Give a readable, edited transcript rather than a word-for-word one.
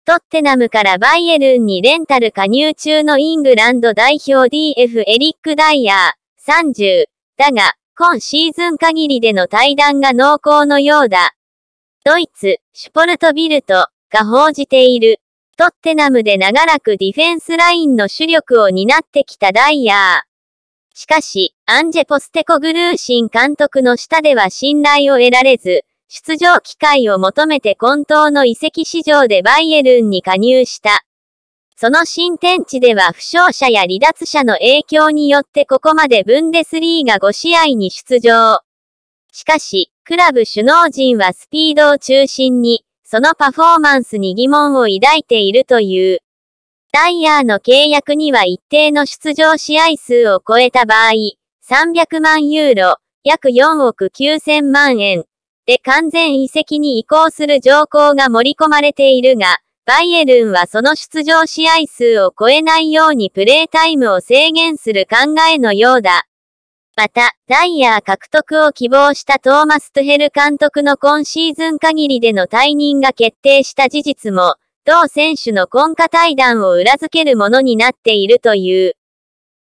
トッテナムからバイエルンにレンタル加入中のイングランド代表 DF エリック・ダイヤー、30。だが、今シーズン限りでの対談が濃厚のようだ。ドイツ、シュポルトビルトが報じている。トッテナムで長らくディフェンスラインの主力を担ってきたダイヤー。しかし、アンジェ・ポステコグルーシン監督の下では信頼を得られず、出場機会を求めて混沌の移籍市場でバイエルンに加入した。その新天地では負傷者や離脱者の影響によってここまでブンデスリーガ5試合に出場。しかし、クラブ首脳陣はスピードを中心に、そのパフォーマンスに疑問を抱いているという。ダイヤーの契約には一定の出場試合数を超えた場合、300万ユーロ、約4億9000万円。で完全移籍に移行する条項が盛り込まれているが、バイエルンはその出場試合数を超えないようにプレータイムを制限する考えのようだ。また、ダイヤー獲得を希望したトーマス・トゥヘル監督の今シーズン限りでの退任が決定した事実も、同選手の今夏対談を裏付けるものになっているという。